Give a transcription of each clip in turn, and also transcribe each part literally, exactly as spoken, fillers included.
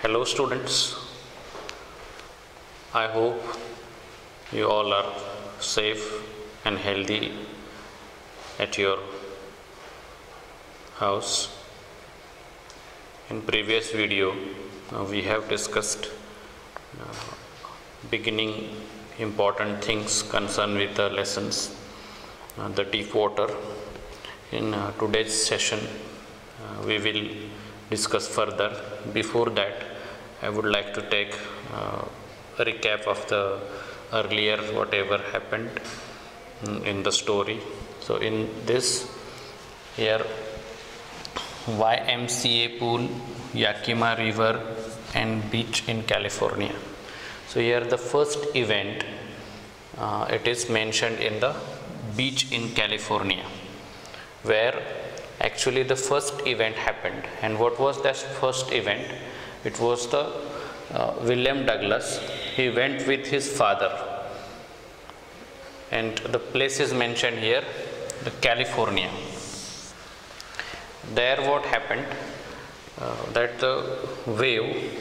Hello students, I hope you all are safe and healthy at your house. In previous video uh, we have discussed uh, beginning important things concerned with the lessons, uh, the deep water. In uh, today's session uh, we will discuss further. Before that, I would like to take uh, a recap of the earlier whatever happened in the story. So in this, here Y M C A pool, Yakima River and beach in California. So here the first event, uh, it is mentioned in the beach in California, where actually the first event happened. And what was that first event? It was the uh, William Douglas. He went with his father, and the place is mentioned here, the California. There what happened, uh, that the wave,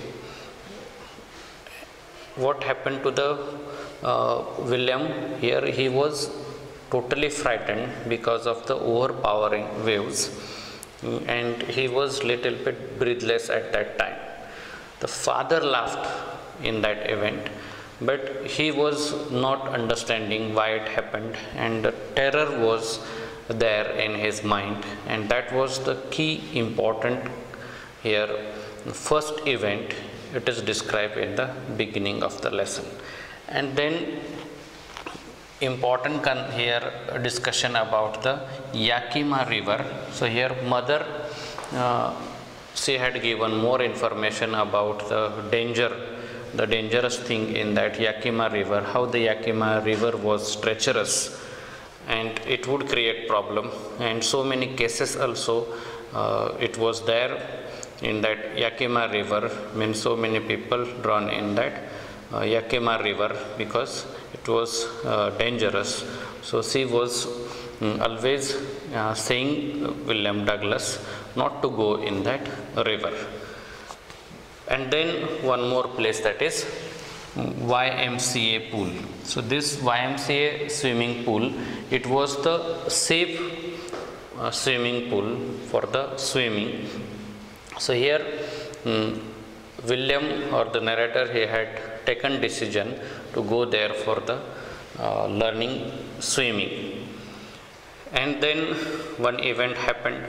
what happened to the uh, William here, he was totally frightened because of the overpowering waves, and he was little bit breathless at that time. The father laughed in that event, but he was not understanding why it happened, and the terror was there in his mind, and that was the key important here. First event, it is described in the beginning of the lesson. And then important here discussion about the Yakima River. So here mother, uh, she had given more information about the danger, the dangerous thing in that Yakima River, how the Yakima River was treacherous and it would create problem, and so many cases also uh, it was there in that Yakima River, means so many people drowned in that uh, Yakima River because it was uh, dangerous. So she was um, always uh, saying uh, William Douglas not to go in that river. And then one more place, that is Y M C A pool. So this Y M C A swimming pool, it was the safe uh, swimming pool for the swimming. So here um, William, or the narrator, he had taken decision to go there for the uh, learning swimming. And then one event happened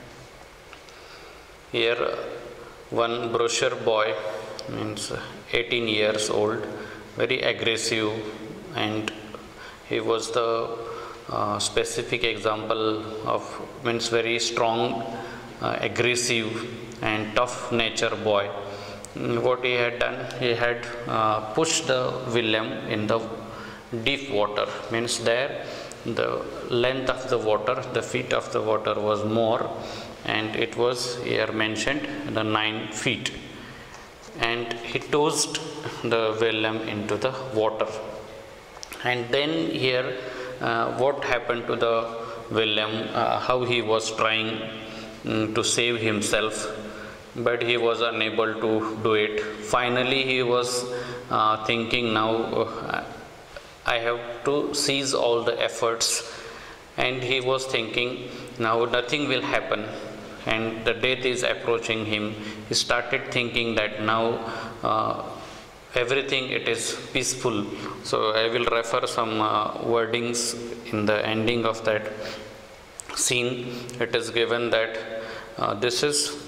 here. One brochure boy, means eighteen years old, very aggressive, and he was the uh, specific example of, means very strong, uh, aggressive and tough nature boy. What he had done, he had uh, pushed the William in the deep water, means there the length of the water, the feet of the water was more, and it was here mentioned the nine feet, and he tossed the William into the water. And then here uh, what happened to the William, uh, how he was trying um, to save himself, but he was unable to do it. Finally he was uh, thinking, now uh, I have to cease all the efforts, and he was thinking now nothing will happen and the death is approaching him. He started thinking that now uh, everything it is peaceful. So I will refer some uh, wordings in the ending of that scene. It is given that uh, this is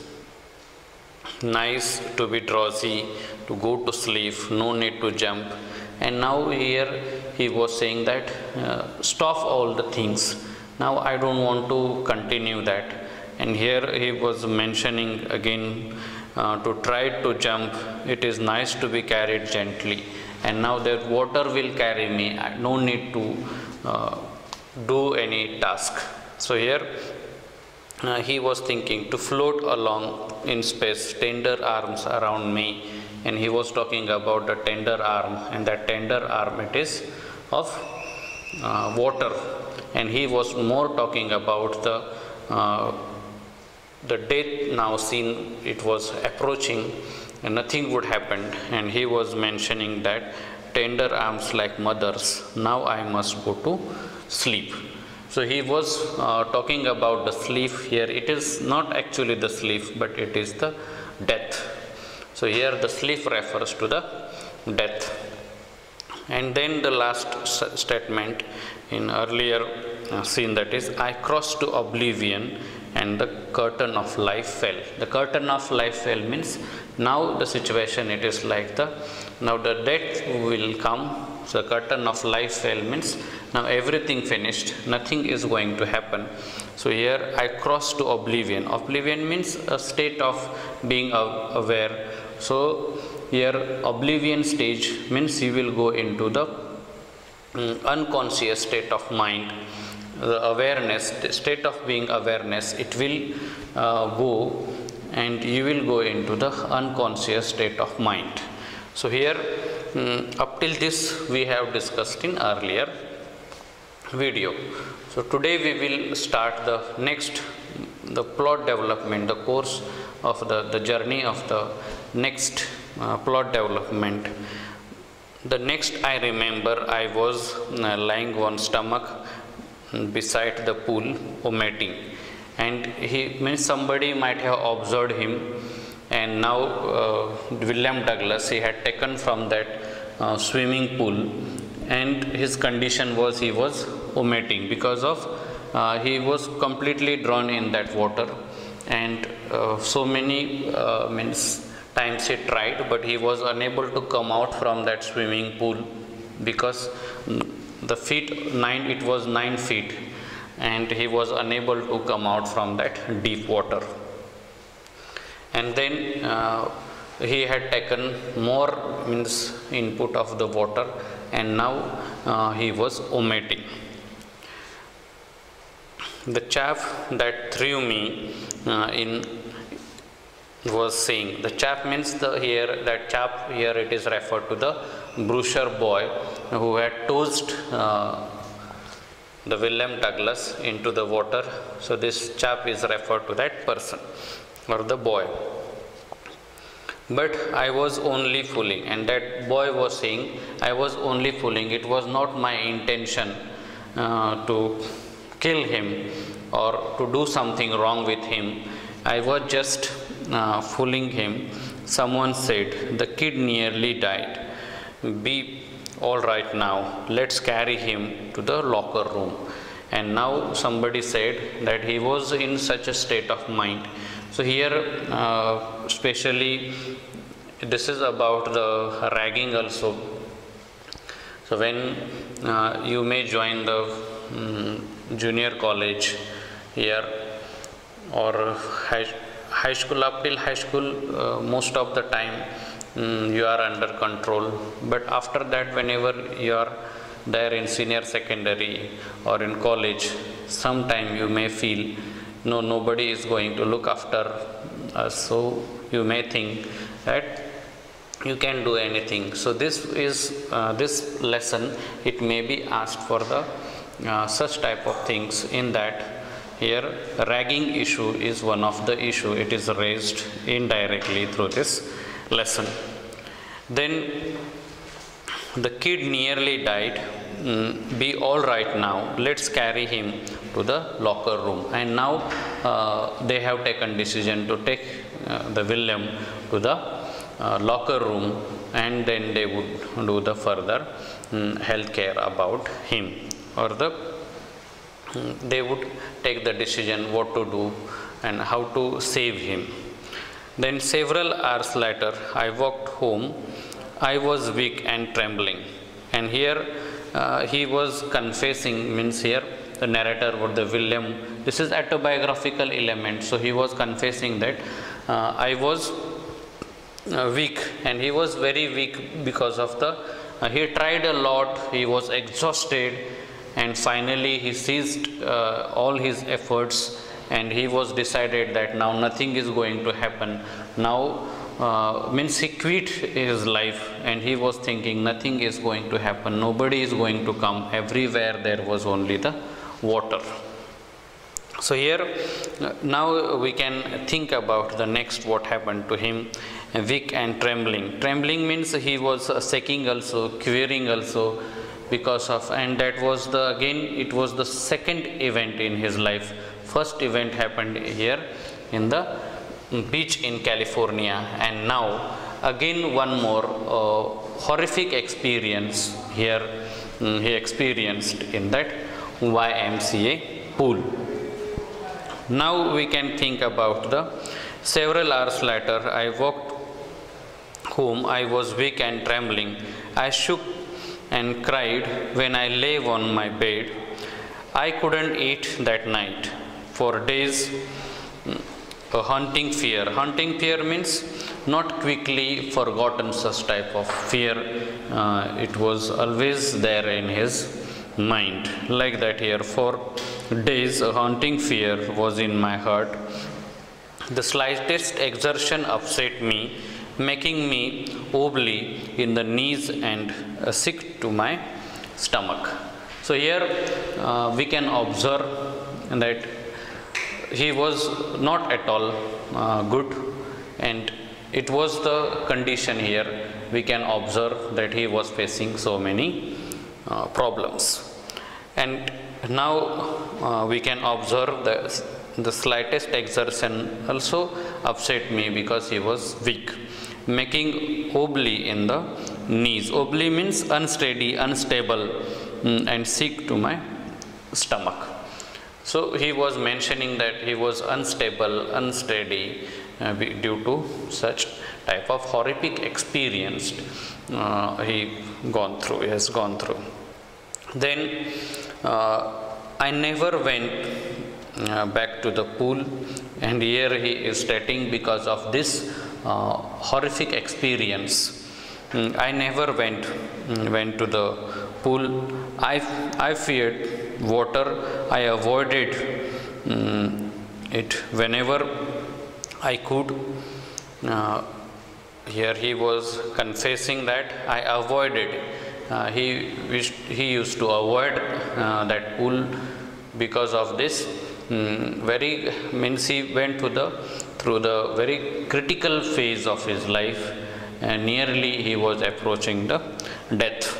nice to be drowsy, to go to sleep, no need to jump. And now here he was saying that uh, stop all the things, now I don't want to continue that. And here he was mentioning again uh, to try to jump, it is nice to be carried gently, and now that water will carry me, I no need to uh, do any task. So here Uh, he was thinking to float along in space, tender arms around me, and he was talking about the tender arm, and that tender arm, it is of uh, water, and he was more talking about the uh, the death now seen, it was approaching, and nothing would happen, and he was mentioning that tender arms like mothers, now I must go to sleep. So he was uh, talking about the sleep here. It is not actually the sleep, but it is the death. So here the sleep refers to the death. And then the last statement in earlier uh, scene, that is, I crossed to oblivion and the curtain of life fell. The curtain of life fell means now the situation, it is like the, now the death will come. So the curtain of life fell means now everything finished, nothing is going to happen. So here I crossed to oblivion. Oblivion means a state of being aware. So here oblivion stage means you will go into the um, unconscious state of mind. The awareness, the state of being awareness, it will uh, go and you will go into the unconscious state of mind. So here um, up till this we have discussed in earlier video. So today we will start the next, the plot development, the course of the, the journey of the next uh, plot development. The next I remember, I was uh, lying on stomach beside the pool vomiting, and he means somebody might have observed him, and now uh, William Douglas, he had taken from that uh, swimming pool, and his condition was he was vomiting because of uh, he was completely drawn in that water, and uh, so many uh, means times he tried, but he was unable to come out from that swimming pool because the feet nine it was nine feet and he was unable to come out from that deep water. And then uh, he had taken more means input of the water, and now uh, he was vomiting. The chap that threw me uh, in was saying, the chap means the here that chap here it is referred to the Brewster boy who had tossed uh, the William Douglas into the water. So this chap is referred to that person or the boy. But I was only fooling, and that boy was saying, I was only fooling. It was not my intention uh, to kill him or to do something wrong with him. I was just uh, fooling him. Someone said, the kid nearly died. Be all right now. Let's carry him to the locker room. And now somebody said that he was in such a state of mind. So here, uh, especially, this is about the ragging also. So when uh, you may join the um, junior college here or high, high school, up till high school, uh, most of the time um, you are under control. But after that, whenever you are there in senior secondary or in college, sometime you may feel, no, nobody is going to look after us. So you may think that you can do anything. So this is uh, this lesson, it may be asked for the uh, such type of things, in that here ragging issue is one of the issue. It is raised indirectly through this lesson. Then the kid nearly died. Mm, be all right now. Let's carry him to the locker room. And now uh, they have taken decision to take uh, the William to the uh, locker room, and then they would do the further um, health care about him, or the um, they would take the decision what to do and how to save him. Then several hours later, I walked home. I was weak and trembling. And here uh, he was confessing, means here the narrator or the William, this is autobiographical element. So he was confessing that uh, I was uh, weak, and he was very weak because of the, uh, he tried a lot, he was exhausted, and finally he ceased uh, all his efforts, and he was decided that now nothing is going to happen. Now uh, means he quit his life, and he was thinking nothing is going to happen, nobody is going to come, everywhere there was only the water. So here uh, now we can think about the next what happened to him. Weak and trembling. Trembling means he was uh, shaking also, quivering also, because of, and that was the, again it was the second event in his life. First event happened here in the beach in California, and now again one more uh, horrific experience here um, he experienced in that Y M C A pool. Now we can think about the several hours later. I walked home. I was weak and trembling. I shook and cried when I lay on my bed. I couldn't eat that night. For days, a haunting fear. Haunting fear means not quickly forgotten such type of fear. Uh, it was always there in his mind. Like that here. For days, a haunting fear was in my heart. The slightest exertion upset me, making me wobbly in the knees and uh, sick to my stomach. So here uh, we can observe that he was not at all uh, good, and it was the condition here. We can observe that he was facing so many uh, problems. And now uh, we can observe the, the slightest exertion also upset me because he was weak, making wobbly in the knees. Wobbly means unsteady, unstable, and sick to my stomach. So he was mentioning that he was unstable, unsteady uh, due to such type of horrific experience uh, he gone through, he has gone through. Then uh, I never went uh, back to the pool, and here he is stating because of this uh, horrific experience. Mm, I never went mm, went to the pool. I I feared water. I avoided mm, it whenever I could. Uh, here he was confessing that I avoided. Uh, he wished, he used to avoid uh, that pool because of this. Mm, very means he went to the through the very critical phase of his life, and nearly he was approaching the death.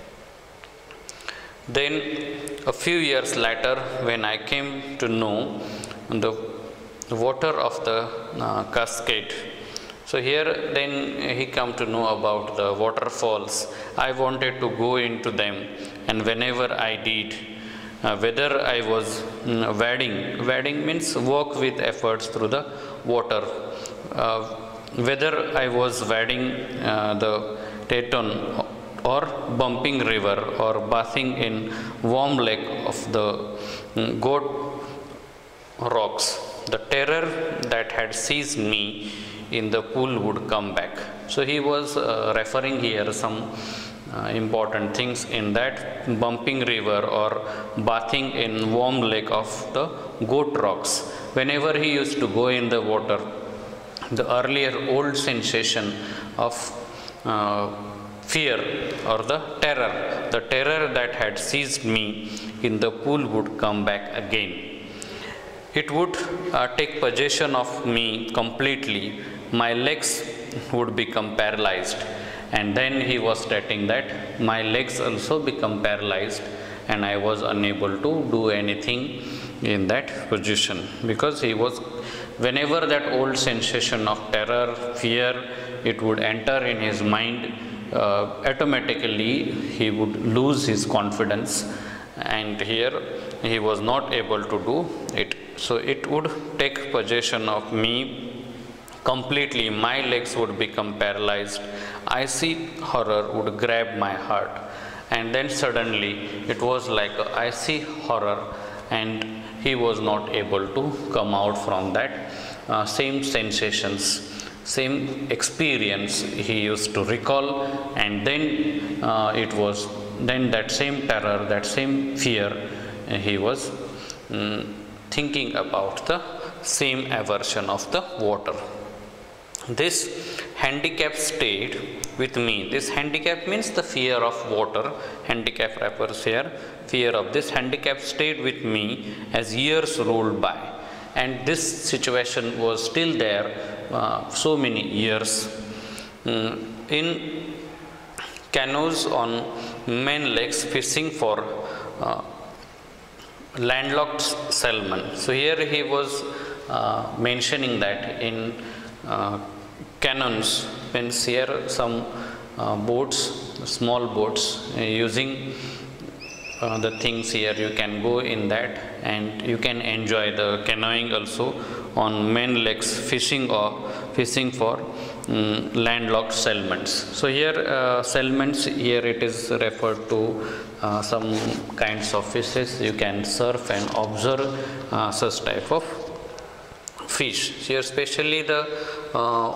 Then a few years later, when I came to know the water of the uh, cascade, so here then he come to know about the waterfalls. I wanted to go into them, and whenever I did, uh, whether I was mm, wading, wading means walk with efforts through the water, uh, whether I was wading uh, the Teton or bumping river or bathing in warm lake of the mm, goat rocks, the terror that had seized me in the pool would come back. So he was uh, referring here some uh, important things in that bumping river or bathing in warm lake of the goat rocks. Whenever he used to go in the water, the earlier old sensation of uh, fear or the terror, the terror that had seized me in the pool would come back again. It would uh, take possession of me completely. My legs would become paralyzed. And then he was stating that my legs also become paralyzed, and I was unable to do anything in that position, because he was, whenever that old sensation of terror, fear, it would enter in his mind, uh, automatically he would lose his confidence, and here he was not able to do it. So it would take possession of me completely. My legs would become paralyzed. I see horror would grab my heart, and then suddenly it was like a, I see horror, and he was not able to come out from that uh, same sensations, same experience he used to recall, and then uh, it was then that same terror, that same fear, uh, he was um, thinking about the same aversion of the water. This handicap stayed with me. This handicap means the fear of water. Handicap refers here, fear of this handicap stayed with me as years rolled by. And this situation was still there uh, so many years. Mm, in canoes on main lakes fishing for uh, landlocked salmon. So here he was uh, mentioning that in uh, canoes, means here some uh, boats, small boats, uh, using uh, the things here, you can go in that and you can enjoy the canoeing also on main lakes fishing or fishing for um, landlocked salmons. So here uh, salmons, here it is referred to uh, some kinds of fishes. You can surf and observe uh, such type of fish. Here especially the uh,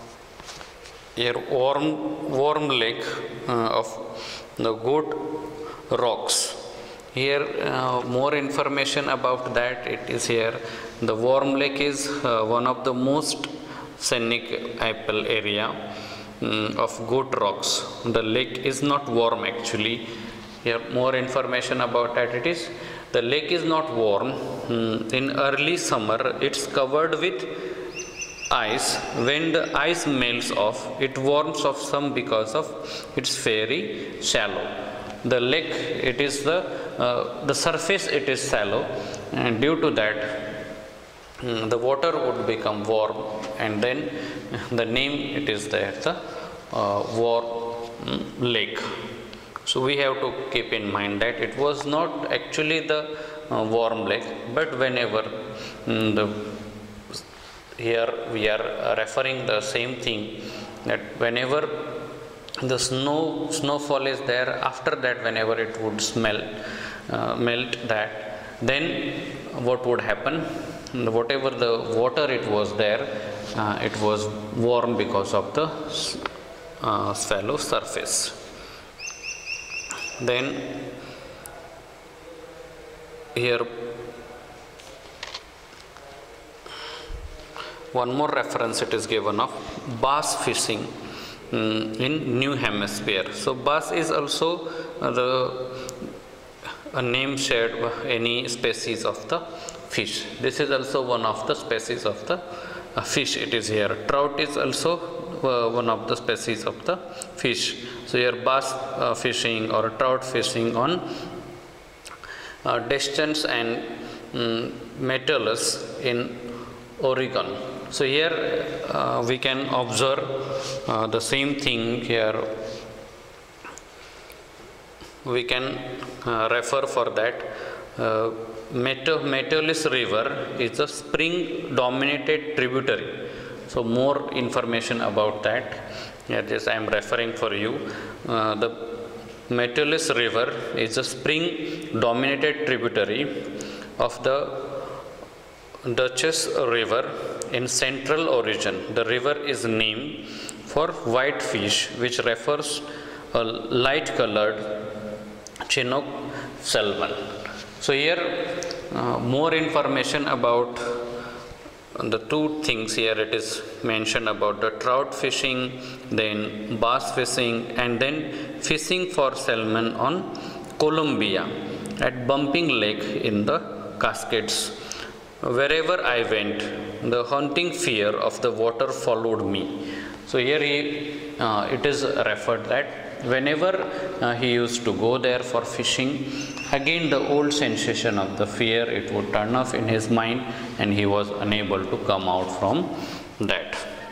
here warm warm lake uh, of the Goat Rocks. Here uh, more information about that it is here. The warm lake is uh, one of the most scenic apple area um, of Goat Rocks. The lake is not warm actually. Here more information about that it is. The lake is not warm. Um, in early summer it's covered with ice. When the ice melts off, it warms off some because of it's very shallow. The lake, it is the uh, the surface it is shallow, and due to that um, the water would become warm, and then the name it is there, the uh, warm um, lake. So we have to keep in mind that it was not actually the uh, warm lake, but whenever um, the here we are referring the same thing, that whenever the snow snowfall is there, after that whenever it would smell uh, melt that, then what would happen, whatever the water it was there, uh, it was warm because of the uh, shallow surface. Then here one more reference it is given of bass fishing um, in New Hemisphere. So bass is also uh, the a name shared by any species of the fish. This is also one of the species of the uh, fish it is here. Trout is also uh, one of the species of the fish. So here bass uh, fishing or trout fishing on uh, Descents and um, Metellus in Oregon. So here uh, we can observe uh, the same thing here. We can uh, refer for that. Uh, Metellus River is a spring dominated tributary. So more information about that. Here just I am referring for you. Uh, the Metellus River is a spring dominated tributary of the Dutchess River in central origin. The river is named for white fish, which refers a light colored Chinook salmon. So here uh, more information about the two things here it is mentioned about the trout fishing, then bass fishing, and then fishing for salmon on Columbia at Bumping Lake in the Cascades. Wherever I went, the haunting fear of the water followed me. So here he, uh, it is referred that whenever uh, he used to go there for fishing, again the old sensation of the fear it would turn off in his mind, and he was unable to come out from that.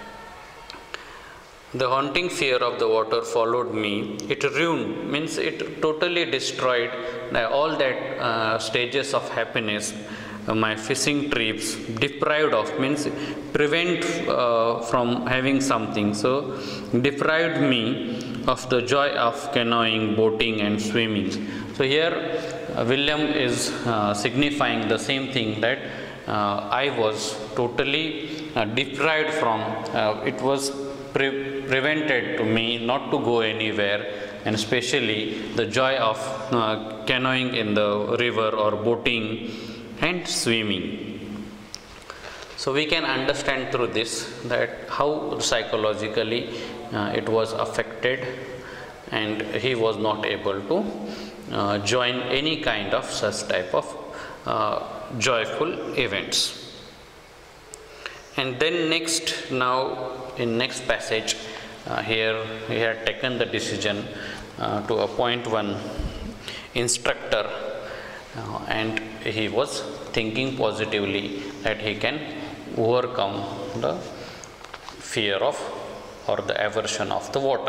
The haunting fear of the water followed me. It ruined, means it totally destroyed uh, all that uh, stages of happiness. Uh, my fishing trips, deprived of, means prevent uh, from having something. So deprived me of the joy of canoeing, boating and swimming. So here uh, William is uh, signifying the same thing, that uh, I was totally uh, deprived from, uh, it was pre prevented to me not to go anywhere, and especially the joy of uh, canoeing in the river or boating and swimming. So So we can understand through this that how psychologically uh, it was affected, and he was not able to uh, join any kind of such type of uh, joyful events. And then next, now in next passage, uh, here he had taken the decision uh, to appoint one instructor, uh, and he was thinking positively that he can overcome the fear of or the aversion of the water.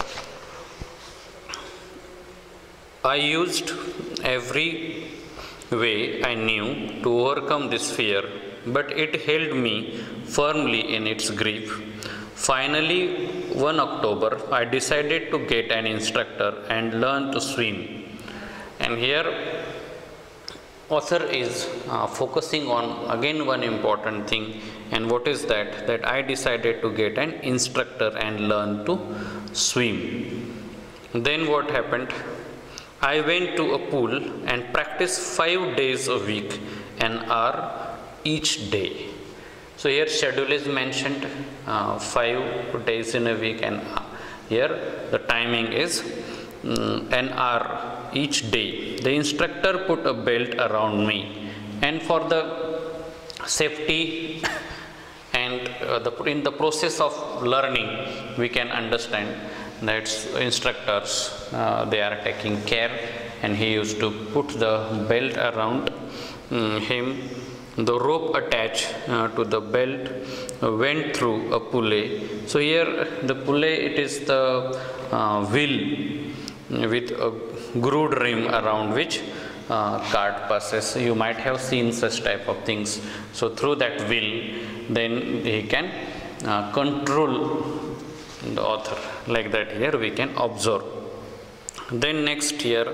I used every way I knew to overcome this fear, but it held me firmly in its grip. Finally, one October, I decided to get an instructor and learn to swim. And here, author is uh, focusing on again one important thing, and what is that? That I decided to get an instructor and learn to swim. Then what happened? I went to a pool and practiced five days a week, an hour each day. So here schedule is mentioned, uh, five days in a week, and here the timing is um, an hour each day. The instructor put a belt around me, and for the safety and uh, the, in the process of learning, we can understand that instructors, uh, they are taking care, and he used to put the belt around um, him. The rope attached uh, to the belt uh, went through a pulley. So here the pulley, it is the uh, wheel with a grooved rim around which uh, cart passes. You might have seen such type of things. So through that wheel, then he can uh, control the author, like that here we can observe. Then next here,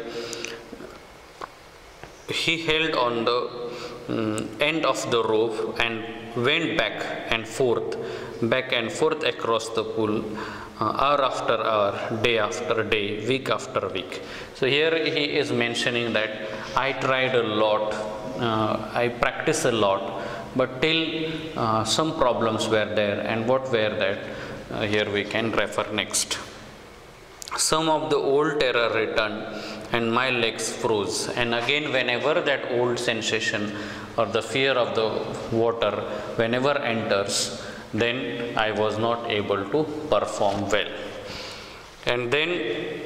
he held on the um, end of the rope and went back and forth, back and forth across the pool, uh, hour after hour, day after day, week after week. So here he is mentioning that I tried a lot, uh, I practiced a lot, but till uh, some problems were there. And what were that? Uh, here we can refer next. Some of the old terror returned and my legs froze. And again, whenever that old sensation or the fear of the water, whenever enters, then I was not able to perform well. And then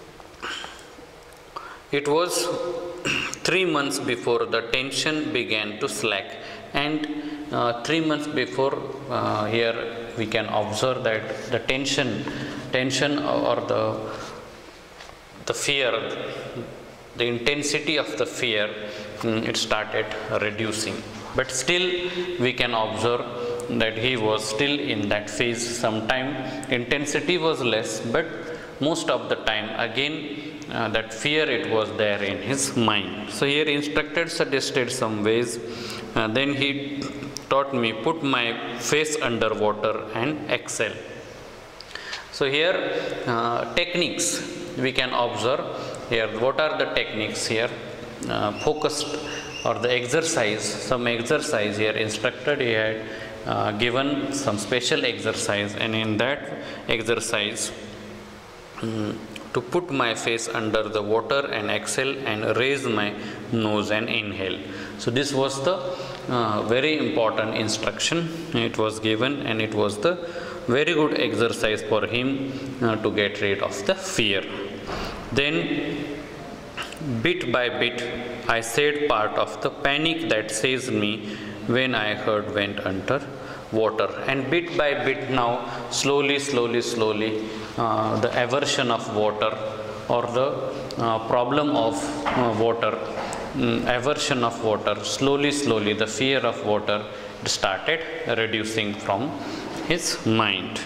it was three months before the tension began to slack. And uh, three months before, uh, here we can observe that the tension, tension or the, the fear, the intensity of the fear, it started reducing. But still we can observe that he was still in that phase. Sometime intensity was less, but most of the time again uh, that fear, it was there in his mind. So here instructor suggested some ways. Uh, then he taught me, put my face under water and exhale. So here uh, techniques we can observe. Here what are the techniques here? Uh, focused or the exercise, some exercise here instructed, he had uh, given some special exercise, and in that exercise um, to put my face under the water and exhale and raise my nose and inhale. So this was the uh, very important instruction it was given, and it was the very good exercise for him uh, to get rid of the fear. Then bit by bit I said part of the panic that seized me when I heard went under water. And bit by bit now, slowly, slowly, slowly, uh, the aversion of water or the uh, problem of uh, water, um, aversion of water, slowly, slowly, the fear of water started reducing from his mind.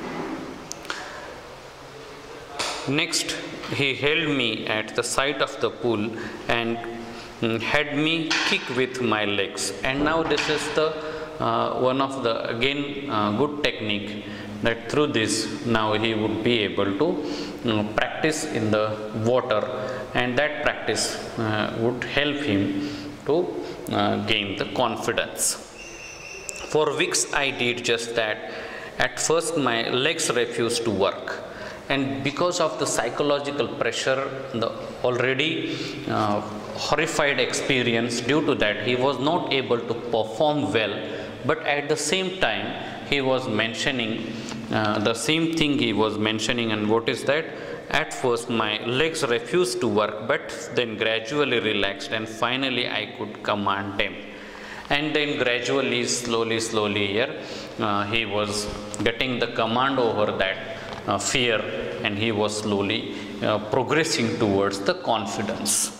Next, he held me at the side of the pool and um, had me kick with my legs. And now this is the uh, one of the again uh, good technique, that through this now he would be able to um, practice in the water, and that practice uh, would help him to uh, gain the confidence. For weeks I did just that. At first my legs refused to work, and because of the psychological pressure, the already uh, horrified experience, due to that he was not able to perform well. But at the same time he was mentioning uh, the same thing he was mentioning, and what is that? At first my legs refused to work, but then gradually relaxed, and finally I could command them. And then gradually, slowly, slowly here, uh, he was getting the command over that uh, fear, and he was slowly uh, progressing towards the confidence.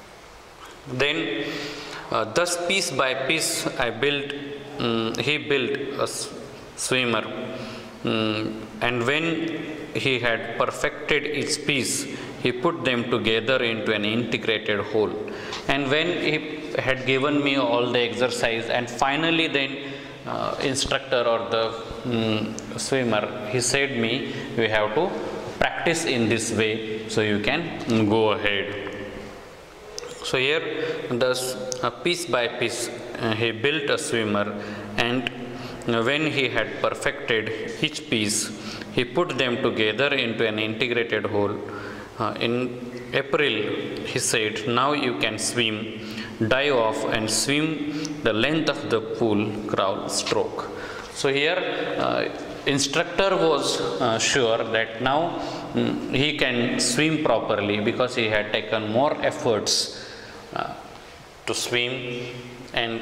Then, uh, thus piece by piece, I built, um, he built a swimmer, um, and when he had perfected each piece, he put them together into an integrated whole. And when he had given me all the exercise, and finally then uh, instructor or the um, swimmer, he said me, you have to practice in this way so you can go ahead. So here thus uh, piece by piece uh, he built a swimmer, and when he had perfected each piece, he put them together into an integrated whole. Uh, in April, he said, now you can swim, dive off and swim the length of the pool, crawl, stroke. So here, uh, instructor was uh, sure that now um, he can swim properly, because he had taken more efforts uh, to swim. And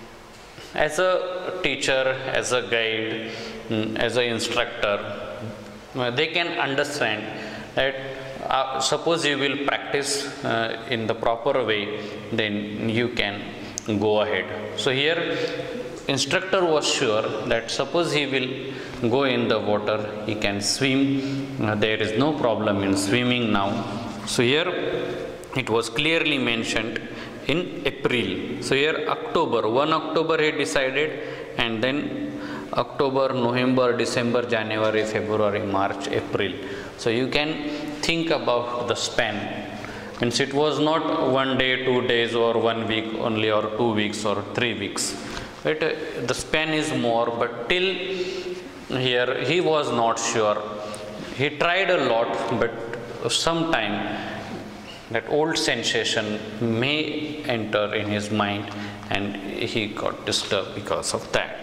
as a teacher, as a guide, um, as an instructor, uh, they can understand that Uh, suppose you will practice uh, in the proper way, then you can go ahead. So here instructor was sure that suppose he will go in the water, he can swim, uh, there is no problem in swimming now. So here it was clearly mentioned in April. So here October, one October he decided, and then October, November, December, January, February, March, April. So you can think about the span. Means it was not one day, two days, or one week only, or two weeks, or three weeks. Right? The span is more, but till here he was not sure. He tried a lot, but sometime that old sensation may enter in his mind, and he got disturbed because of that.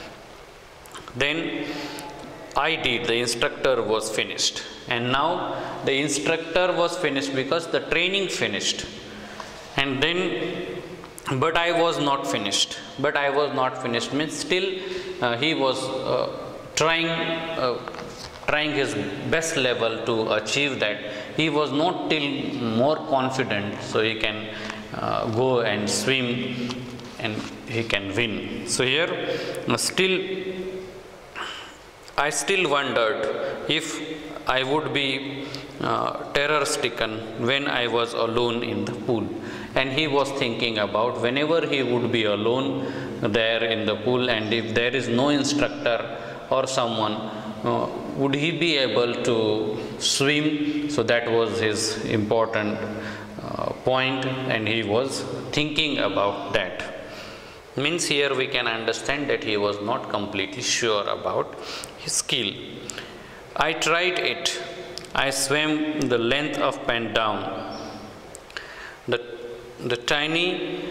Then I did, the instructor was finished, and now the instructor was finished because the training finished. And then, but I was not finished, but I was not finished, means still uh, he was uh, trying, uh, trying his best level to achieve that. He was not till more confident, so he can uh, go and swim and he can win. So here uh, still I still wondered if I would be uh, terror stricken when I was alone in the pool. And he was thinking about whenever he would be alone there in the pool, and if there is no instructor or someone, uh, would he be able to swim? So that was his important uh, point, and he was thinking about that. Means here we can understand that he was not completely sure about his skill. I tried it. I swam the length of and down. The, the tiny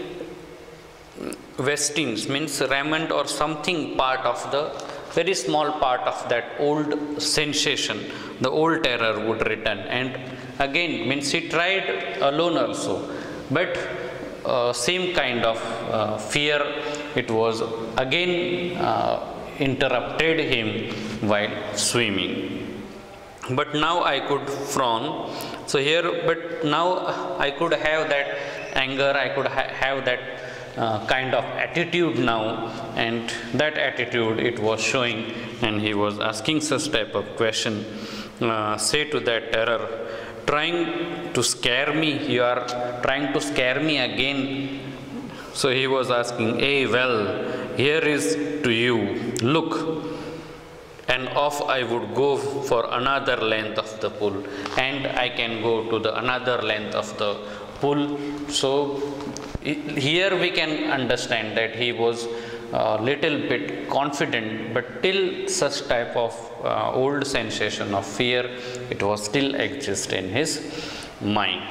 vestings, means remnant or something part of the very small part of that old sensation, the old terror would return. And again, means he tried alone also, but Uh, same kind of uh, fear, it was again uh, interrupted him while swimming. But now I could frown. So here, but now I could have that anger, I could ha have that uh, kind of attitude now, and that attitude it was showing, and he was asking such type of question. Uh, say to that terror, trying to scare me, you are trying to scare me again. So he was asking, hey, well, here is to you, look. And off I would go for another length of the pool, and I can go to the another length of the pool. So here we can understand that he was uh, little bit confident, but till such type of uh, old sensation of fear, it was still exist in his mind.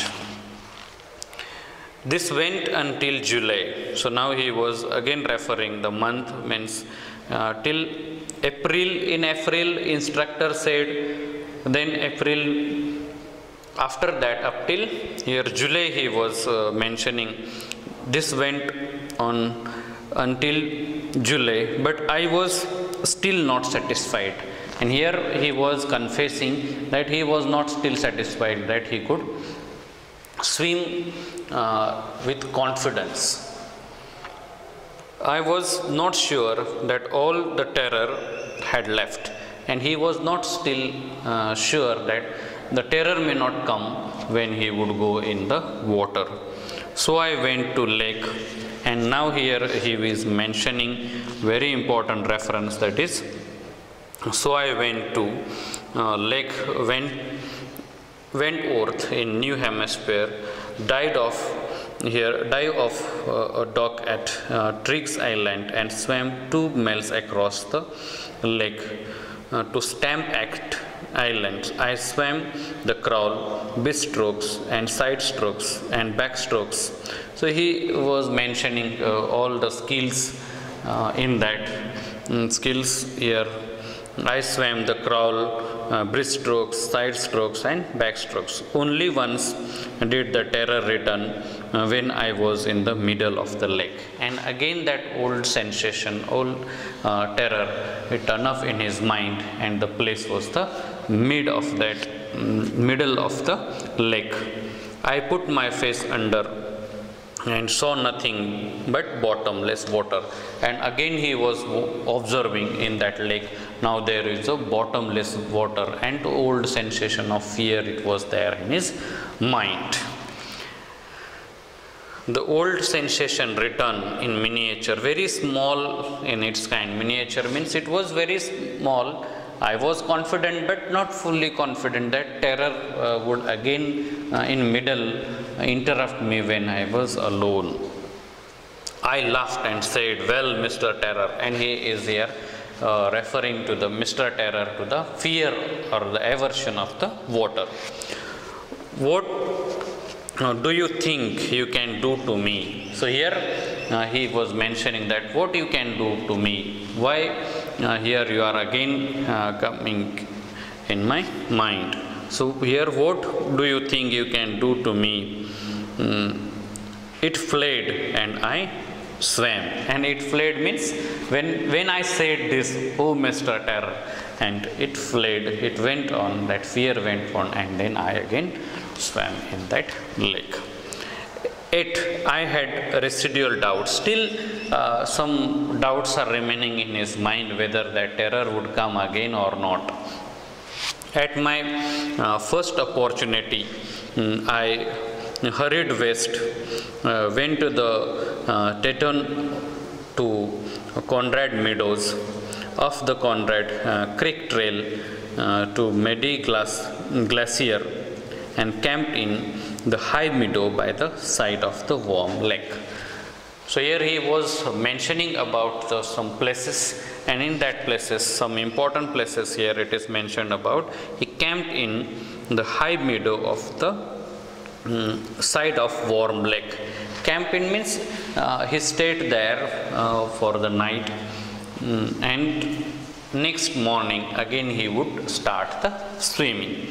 This went until July. So now he was again referring the month, means uh, till April. In April, instructor said, then April, after that up till here July he was uh, mentioning. This went on until July, but I was still not satisfied. And here he was confessing that he was not still satisfied, that he could swim uh, with confidence. I was not sure that all the terror had left, and he was not still uh, sure that the terror may not come when he would go in the water. So I went to lake, and now here he is mentioning very important reference, that is, so I went to uh, lake went Wentworth in New Hampshire, died off here, dive off uh, a dock at uh, Triggs Island, and swam two miles across the lake uh, to Stamp-Act Island. I swam the crawl, breaststrokes and side strokes and backstrokes. So he was mentioning uh, all the skills uh, in that um, skills here. I swam the crawl, uh, breaststrokes, side strokes and backstrokes. Only once did the terror return uh, when I was in the middle of the lake. And again that old sensation, old uh, terror, it turned up in his mind, and the place was the mid of that um, middle of the lake. I put my face under and saw nothing but bottomless water. And again he was observing in that lake, now there is a bottomless water, and old sensation of fear, it was there in his mind. The old sensation returned in miniature, very small in its kind. Miniature means it was very small. I was confident but not fully confident that terror uh, would again uh, in middle uh, interrupt me when I was alone. I laughed and said, well, Mister Terror, and he is here uh, referring to the Mister Terror, to the fear or the aversion of the water. What uh, do you think you can do to me? So here uh, he was mentioning that what you can do to me. Why uh, here you are again uh, coming in my mind. So here what do you think you can do to me? Mm, it fled and I swam. And it fled means when when I said this, oh Mister Terror, and it fled, it went on, that fear went on, and then I again swam in that lake. Yet I had residual doubts. Still uh, some doubts are remaining in his mind whether that terror would come again or not. At my uh, first opportunity, um, I hurried west, uh, went to the uh, Teton to Conrad Meadows, off the Conrad uh, Creek Trail uh, to Medi Glacier, and camped in the high meadow by the side of the warm lake. So here he was mentioning about the, some places, and in that places, some important places here it is mentioned about. He camped in the high meadow of the um, side of warm lake. Camp in means uh, he stayed there uh, for the night, um, and next morning again he would start the swimming.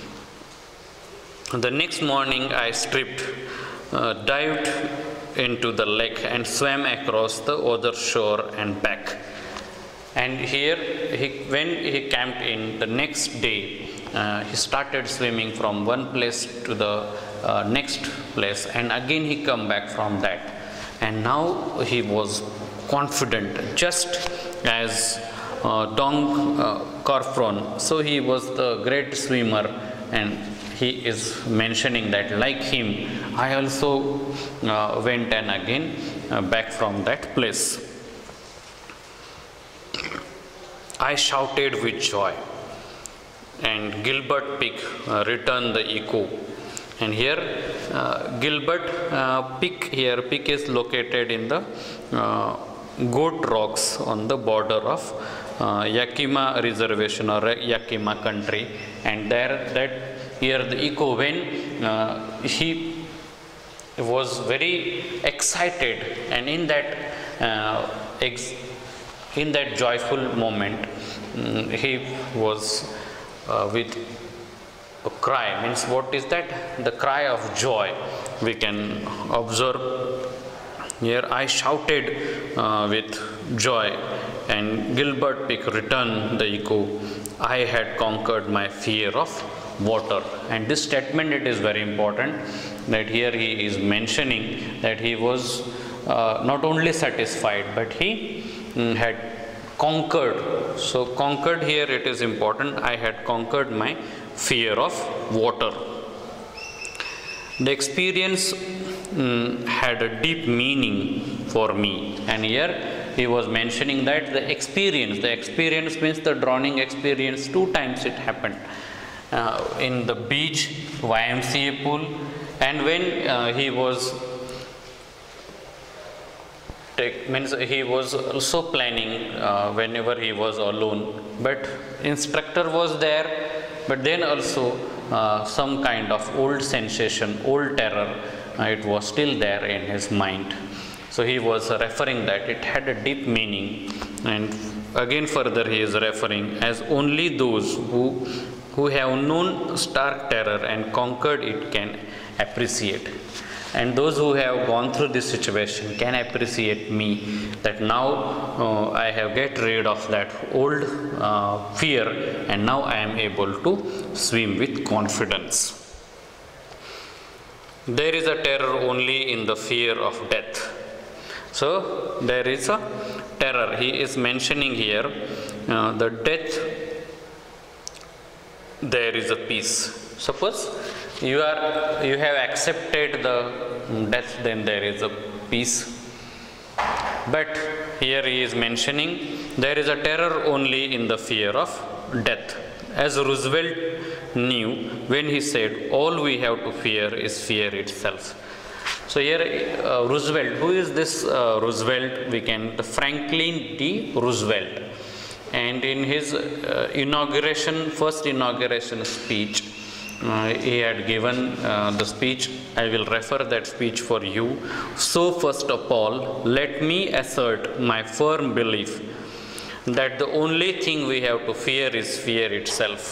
The next morning I stripped, uh, dived into the lake and swam across the other shore and back. And here, he, when he camped in the next day, uh, he started swimming from one place to the uh, next place, and again he come back from that. And now he was confident, just as uh, Dong uh, Corfron. So he was the great swimmer, and he is mentioning that like him, I also uh, went and again uh, back from that place. I shouted with joy, and Gilbert Peak uh, returned the echo. And here uh, Gilbert uh, Peak, here Peak is located in the uh, goat rocks on the border of uh, Yakima reservation or Yakima country, and there that here the echo, when uh, he was very excited, and in that uh, ex in that joyful moment um, he was uh, with a cry. Means what is that? The cry of joy. We can observe here, I shouted uh, with joy, and Gilbert Peak returned the echo, I had conquered my fear of water. And this statement, it is very important, that here he is mentioning that he was uh, not only satisfied, but he um, had conquered. So conquered here, it is important, I had conquered my fear of water. The experience um, had a deep meaning for me, and here he was mentioning that the experience, the experience means the drowning experience, two times it happened, uh, in the beach Y M C A pool, and when uh, he was take, means he was also planning uh, whenever he was alone, but instructor was there, but then also uh, some kind of old sensation, old terror, uh, it was still there in his mind. So he was referring that it had a deep meaning, and again further he is referring as only those who who have known stark terror and conquered it can appreciate. And those who have gone through this situation can appreciate me, that now uh, I have get rid of that old uh, fear, and now I am able to swim with confidence. There is a terror only in the fear of death. So there is a terror. He is mentioning here uh, the death, there is a peace. Suppose you are you have accepted the death, then there is a peace. But here he is mentioning there is a terror only in the fear of death, as Roosevelt knew when he said all we have to fear is fear itself. So here uh, Roosevelt, who is this uh, Roosevelt? We can Franklin D. Roosevelt, and in his uh, inauguration, first inauguration speech, Uh, he had given uh, the speech. I will refer that speech for you. So first of all, let me assert my firm belief that the only thing we have to fear is fear itself.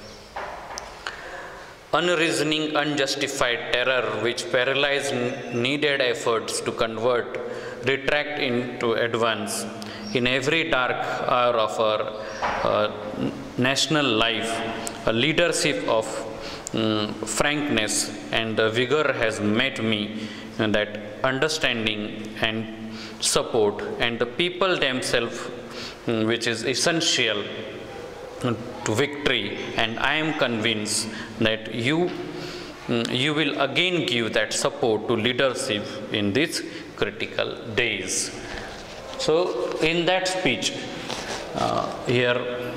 Unreasoning, unjustified terror which paralyzed needed efforts to convert, retract into advance in every dark hour of our uh, national life, a leadership of Um, frankness and the vigor has met me, and that understanding and support and the people themselves, um, which is essential to victory, and I am convinced that you um, you will again give that support to leadership in these critical days. So in that speech uh, here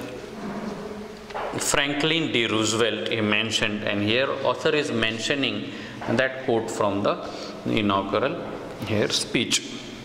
Franklin D. Roosevelt he mentioned, and here author is mentioning that quote from the inaugural here speech.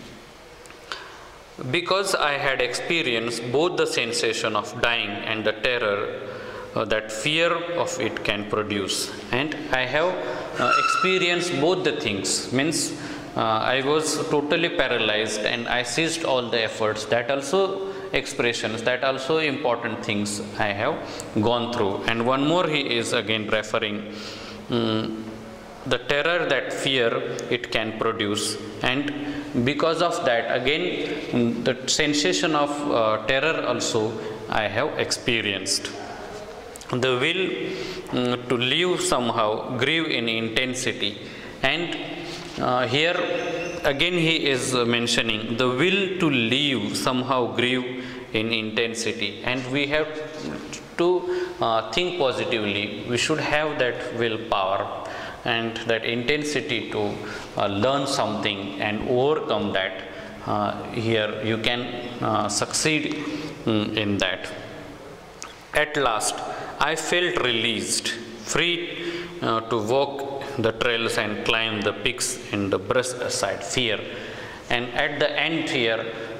Because I had experienced both the sensation of dying and the terror uh, that fear of it can produce, and I have uh, experienced both the things, means uh, I was totally paralyzed and I ceased all the efforts, that also expressions, that also important things I have gone through. And one more he is again referring um, the terror that fear it can produce, and because of that again um, the sensation of uh, terror also I have experienced. The will um, to live somehow grew in intensity, and uh, here again he is mentioning the will to live somehow grew in intensity, and we have to uh, think positively. We should have that willpower and that intensity to uh, learn something and overcome that. Uh, here you can uh, succeed um, in that. At last I felt released, free uh, to walk the trails and climb the peaks and the brush aside fear. And at the end here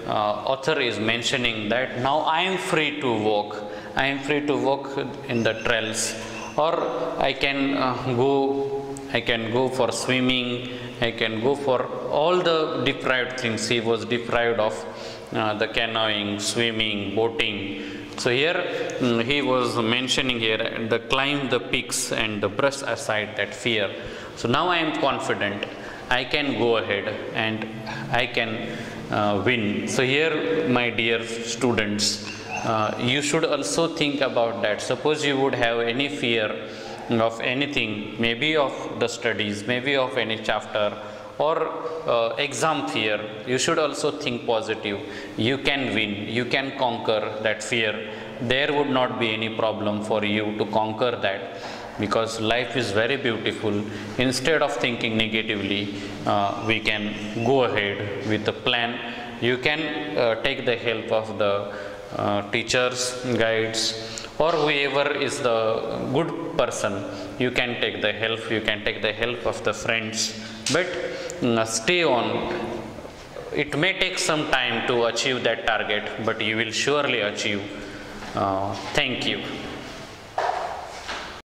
uh, author is mentioning that now I am free to walk, I am free to walk in the trails, or I can uh, go, I can go for swimming, I can go for all the deprived things. He was deprived of uh, the canoeing, swimming, boating. So here um, he was mentioning here the climb the peaks and the brush aside that fear. So now I am confident, I can go ahead and I can uh, win. So here, my dear students, uh, you should also think about that. Suppose you would have any fear of anything, maybe of the studies, maybe of any chapter, or uh, exam fear, you should also think positive. You can win, you can conquer that fear. There would not be any problem for you to conquer that, because life is very beautiful. Instead of thinking negatively, uh, we can go ahead with a plan. You can uh, take the help of the uh, teachers, guides, or whoever is the good person. You can take the help, you can take the help of the friends, but uh, stay on. It may take some time to achieve that target, but you will surely achieve. Uh, thank you.